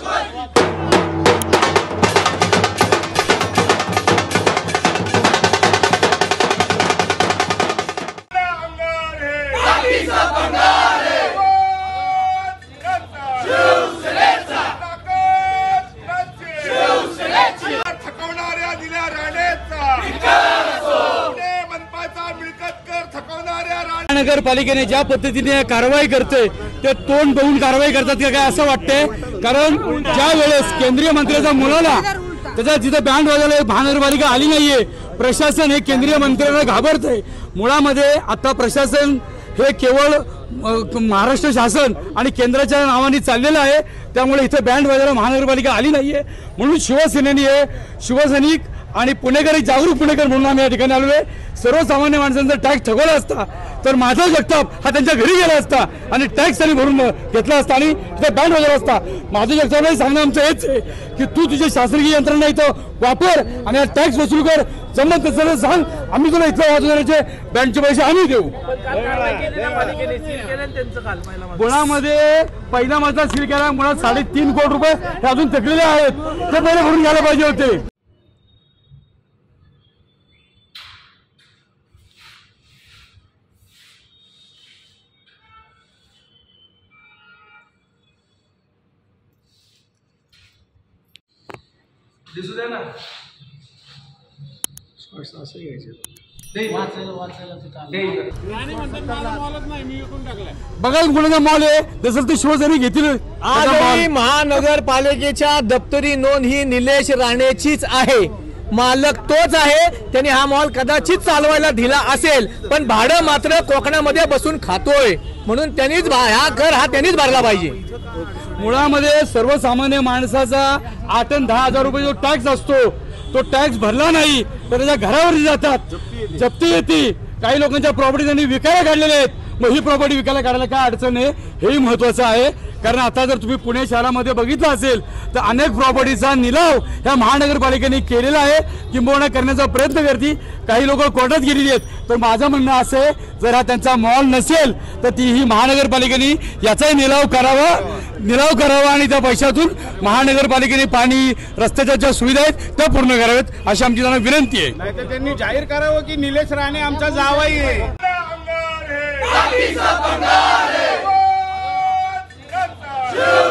नगरपालिकेने ज्या पद्धतीने कारवाई करते ते तोंड बघून कारवाई करतात का काय असं वाटतंय। कारण ज्या वेळेस केंद्रीय मंत्र्याचा मुलाला त्याच्या जिथे बँड वाजवला महानगरपालिका आली नाहीये, प्रशासन हे केंद्रीय मंत्र्यांना घाबरतंय। मुळामध्ये आता प्रशासन हे केवळ महाराष्ट्र शासन आणि केंद्राच्या नावाने चाललेलं आहे, त्यामुळे इथे बँड वाजवायला महानगरपालिका आली नाहीये। म्हणून शिवसेनेने हे शिवसैनिक आणि पुणेकरी जागरूक पुणेकर म्हणून आम्ही या ठिकाणी आलो आहे। सर्वसामान्य माणसांचा टॅक्स ठगवला असता तर माधव जगताप हा त्यांच्या घरी गेला असता आणि टॅक्स त्यांनी भरून घेतला असता आणि तिथे बँड वाजवला असता। माधव जगतापला सांगणं आमचं हेच आहे की तू तुझी शासकीय यंत्रणा इथं वापर आणि टॅक्स वसूल कर, जमत नसेल सांग, आम्ही तुला इथं वाजवण्याचे बँडचे पैसे आम्ही देऊ। मुळामध्ये पहिला मजला सील केला, मुळात 3.5 कोटी रुपये हे अजून थकलेले आहेत, ते पहिले भरून घ्यायला पाहिजे होते। दिसू द्या ना, बघा कुणाचा मॉल आहे, जसं ते शिवसैनिक घेतील। आजही महानगरपालिकेच्या दप्तरी नोंद ही निलेश राणेचीच आहे, मालक तोच आहे। त्यांनी हा मॉल कदाचित चालवायला दिला असेल, पण भाडं मात्र कोकणामध्ये बसून खातोय, म्हणून त्यांनीच हा कर हा त्यांनीच भरला पाहिजे। मुळामध्ये सर्वसामान्य माणसाचा 8 आणि 10 हजार रुपये जो टॅक्स असतो तो टॅक्स भरला नाही तर त्याच्या घरावर जातात, जप्ती येते। काही लोकांच्या प्रॉपर्टी त्यांनी विकायला काढलेल्या आहेत, मग ही प्रॉपर्टी विकायला काढायला काय अडचण आहे हेही महत्वाचं आहे। कारण आता जर तुम्ही पुणे शहरामध्ये बघितलं असेल तर अनेक प्रॉपर्टीचा निलाव ह्या महानगरपालिकेने केलेला आहे, किंबहुना करण्याचा प्रयत्न करते। काही लोक कोर्टात गेलेली आहेत, तर माझं म्हणणं असं आहे जर हा त्यांचा मॉल नसेल तर ती ही महानगरपालिकेने याचाही निलाव करावा आणि त्या पैशातून महानगरपालिकेने पाणी रस्त्याच्या ज्या सुविधा आहेत त्या पूर्ण कराव्यात अशी आमची त्यांना विनंती आहे। नाहीतर त्यांनी जाहीर करावं की निलेश राणे आमचा जावई आहे। शिवसेना